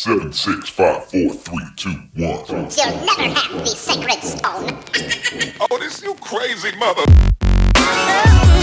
7, 6, 5, 4, 3, 2, 1. You'll never have the sacred stone. Oh, this you crazy mother.